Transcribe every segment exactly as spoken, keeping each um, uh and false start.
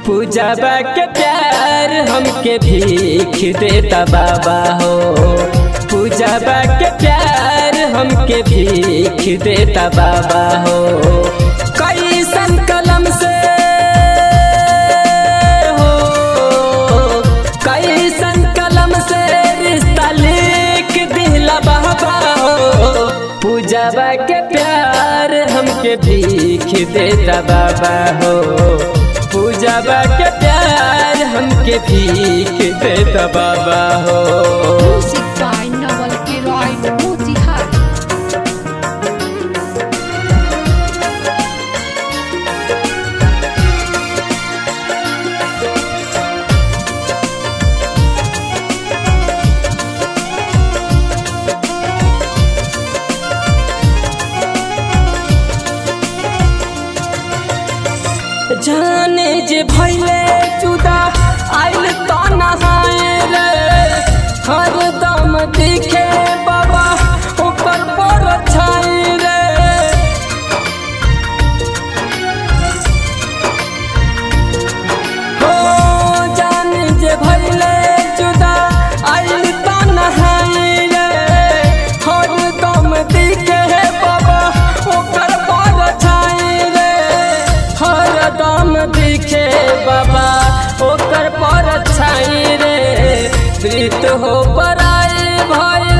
पूजाबा के प्यार हमके भीख देता बाबा हो। पूजाबा के प्यार हमके भीख देता बाबा हो। कैसन कलम से हो, कैसन कलम से रिश्ता लिख दिला बाबा हो। पूजाबा के प्यार हमके भीख देता बाबा हो। पूजाबा के प्यार हमके भीख देता बाबा हो। Music by Naval Kiroy Motihari. जाने जे भैले जुदा आइल तो नहाए रे। हर दम दिखे बाबा ऊपर पर छाए रे। हो जाने जे भैले जुदा आइल तो नहाए रे। हर दम दिखे बाबा ऊपर पर छाए रे। हर दम दिखे बाबा ओकर पर छाई रे। प्रीत हो पराई भइल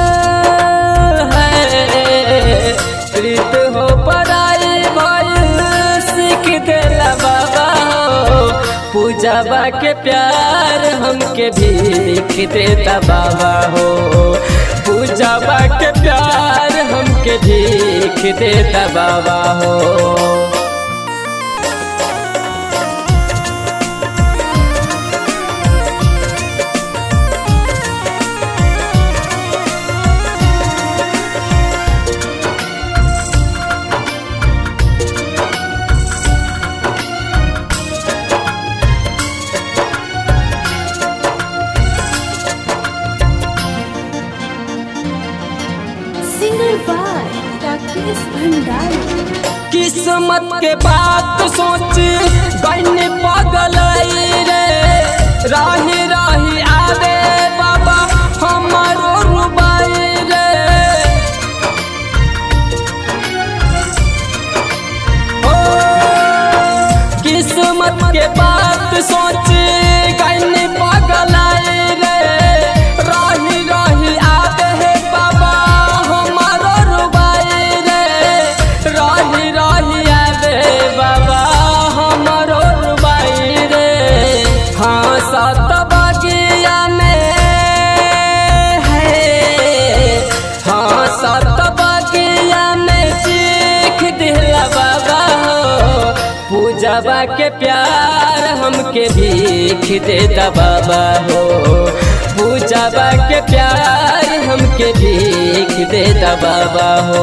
है, प्रीत हो पराई भइल सीख देला बाबा हो। पूजाबा के प्यार हमके भीख देता बाबा हो। पूजाबा के प्यार हमके भीख देता बाबा हो। Singer by Rakesh Bhandari. किस्मत के बात सोच गईने पागल रे। राही राही आवे बाबा हमारो रुबाई रे। ओ किस्मत के बात सोच गईने पागल रे। राही राही आवे बाबा हमारो रुबाई रे। राही राही आवे बाबा हमारो रुबाई रे। हाँ सत बगिया में है, हाँ सत बगिया में चीख दिला बाबा हो। पूजाबा के प्यार हमके भीख देता बाबा हो। पूजाबा के प्यार हमके भीख देता बाबा हो।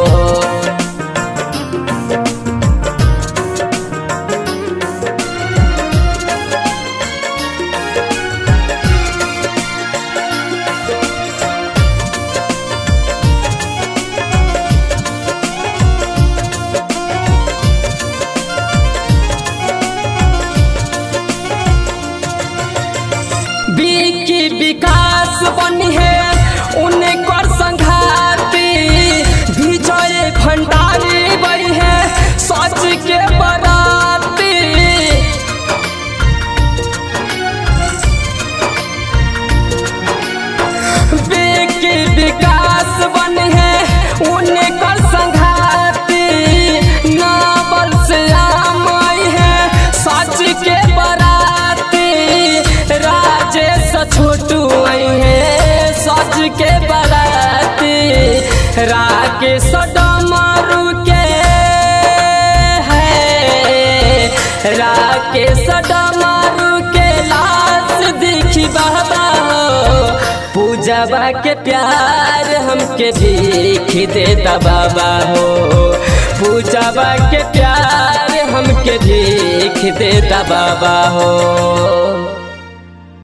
विकी विकास बनी है उन्हें कर संघाती। विजय भंडारी बड़ी है सच के बराती। विकी विकास बनी है उन्हें कर संघाती। नावल से आम आई है सच के बराती। राजेश छोटू आई है सच के बराती। राकेश डमरू के है, राकेश डमरू के लाश दिखी बाबा हो। पूजाबा के प्यार हमके भीख देता बाबा हो। पूजाबा के प्यार हमके भीख देता बाबा हो।